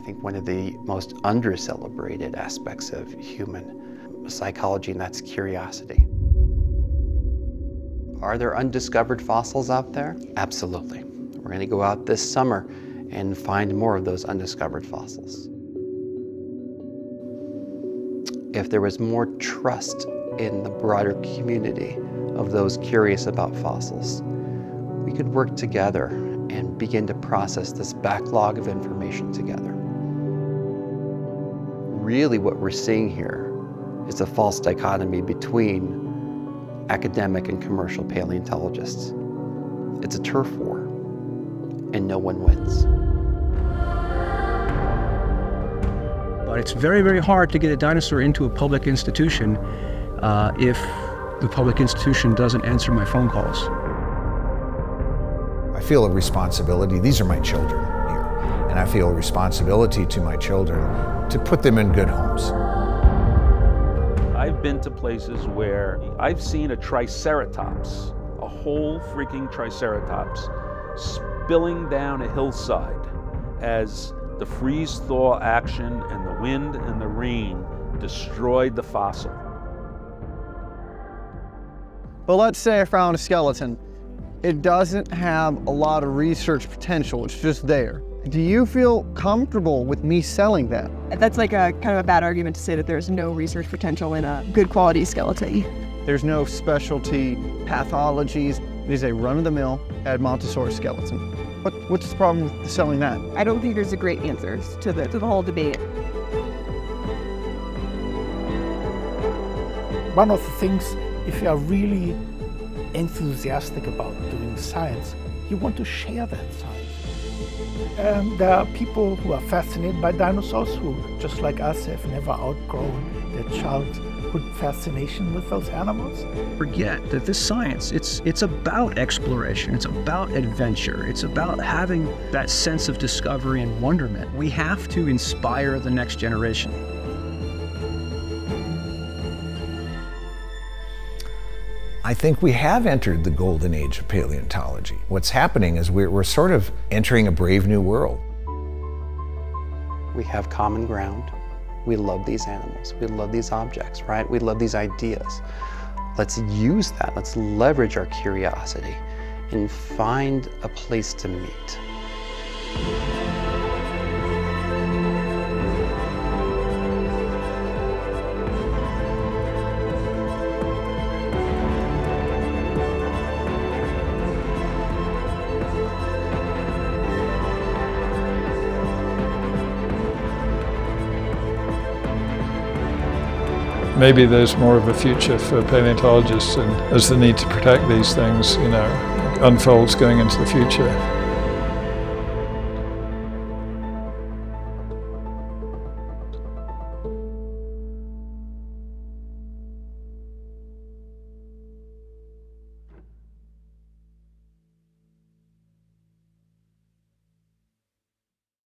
think, one of the most under-celebrated aspects of human psychology, and that's curiosity. Are there undiscovered fossils out there? Absolutely. We're going to go out this summer and find more of those undiscovered fossils. If there was more trust in the broader community of those curious about fossils, we could work together and begin to process this backlog of information together. Really what we're seeing here is a false dichotomy between academic and commercial paleontologists. It's a turf war, and no one wins. But it's very, very hard to get a dinosaur into a public institution if the public institution doesn't answer my phone calls. I feel a responsibility. These are my children here, and I feel a responsibility to my children to put them in good homes. I've been to places where I've seen a triceratops, a whole freaking triceratops, spilling down a hillside as the freeze-thaw action and the wind and the rain destroyed the fossil. Well, let's say I found a skeleton. It doesn't have a lot of research potential, it's just there. Do you feel comfortable with me selling that? That's like a kind of a bad argument to say that there's no research potential in a good quality skeleton. There's no specialty pathologies. It is a run-of-the-mill Edmontosaurus skeleton. What's the problem with selling that? I don't think there's a great answer to the whole debate. One of the things, if you are really enthusiastic about doing science, you want to share that science. There are people who are fascinated by dinosaurs who, just like us, have never outgrown their childhood fascination with those animals. Forget that this science, it's about exploration, it's about adventure, it's about having that sense of discovery and wonderment. We have to inspire the next generation. I think we have entered the golden age of paleontology. What's happening is we're sort of entering a brave new world. We have common ground. We love these animals. We love these objects, right? We love these ideas. Let's use that. Let's leverage our curiosity and find a place to meet. Maybe there's more of a future for paleontologists, and as the need to protect these things, unfolds going into the future.